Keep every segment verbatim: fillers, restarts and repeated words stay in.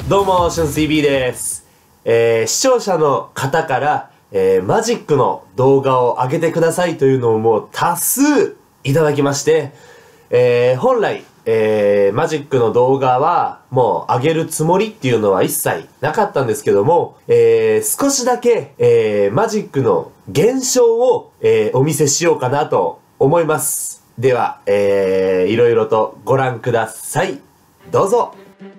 どうも、シュンス ティーブイ です。えー、視聴者の方から、えー、マジックの動画を上げてくださいというのをもう多数いただきまして、えー、本来、えー、マジックの動画はもう上げるつもりっていうのは一切なかったんですけども、えー、少しだけ、えー、マジックの現象を、えー、お見せしようかなと思います。では、えー、いろいろとご覧ください。どうぞ。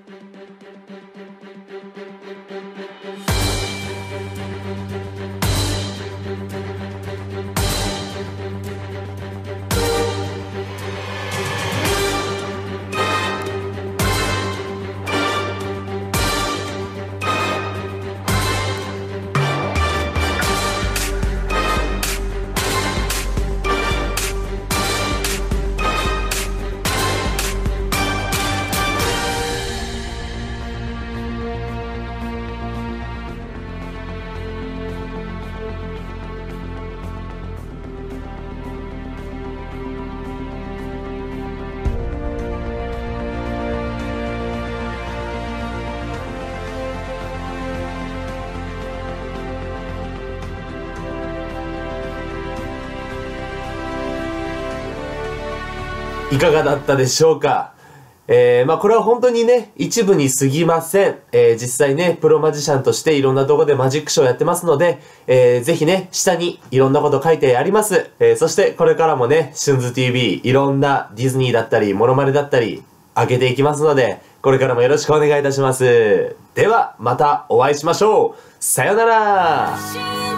いかがだったでしょうか。えー、まあこれは本当にね、一部に過ぎません。えー、実際ね、プロマジシャンとしていろんなとこでマジックショーやってますので、えー、ぜひね、下にいろんなこと書いてあります。えー、そしてこれからもね、シュンズ ティーブイ、いろんなディズニーだったり、モノマネだったり、上げていきますので、これからもよろしくお願いいたします。では、またお会いしましょう。さよなら。